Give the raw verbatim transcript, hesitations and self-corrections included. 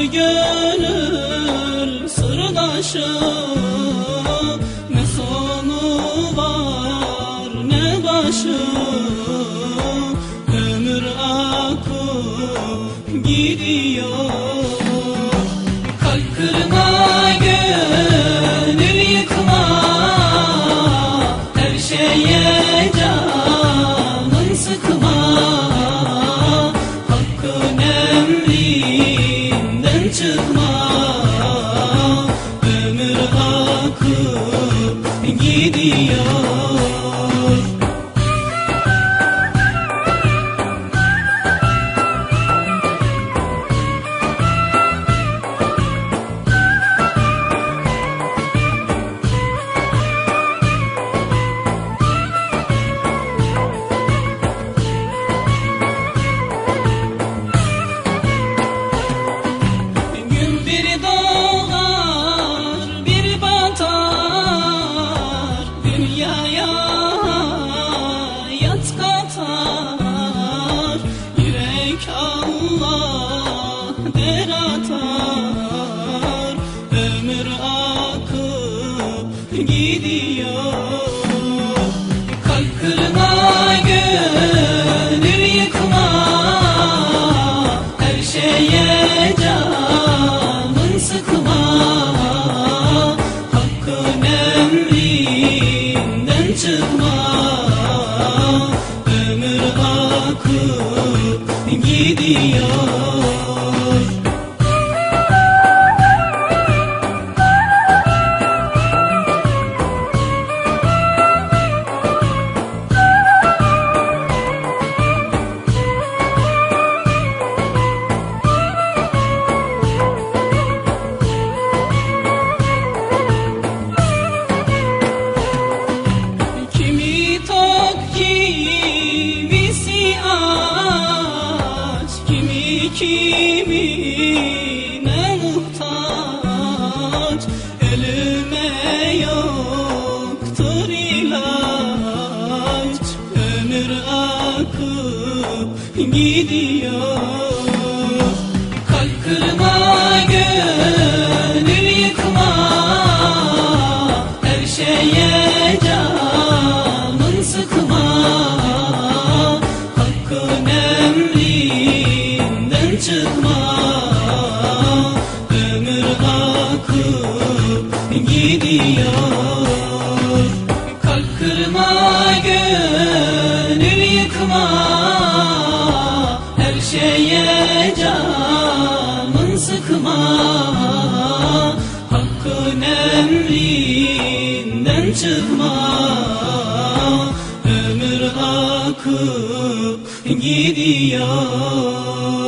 gönül sırdaşı, ne sonu var ne başı. Ömür akıp gidiyor. Kalp kırma, gönül yıkma, her şeye canın sıkma. Hakkın emrinden çıkma. Ömür akıp gidiyor. Allah der atar, ömür akıp gidiyor. Kalp kırma, gönül yıkma, her şeye canın sıkma. Hakkın emrinden çıkma. Ömür akıp gidiyor. Kimi tok, kimisi aç, kimi kimine muhtaç. Ölüme yoktur ilaç, ömür akıp gidiyor. Kalp kırma, gönül yıkma, her şeye canın sıkma. Hakkın emrinden çıkma. Ömür akıp gidiyor. Kalp kırma, gönül yıkma, her şeye canın sıkma. Hakkın emrinden çıkma. Ömür akıp gidiyor.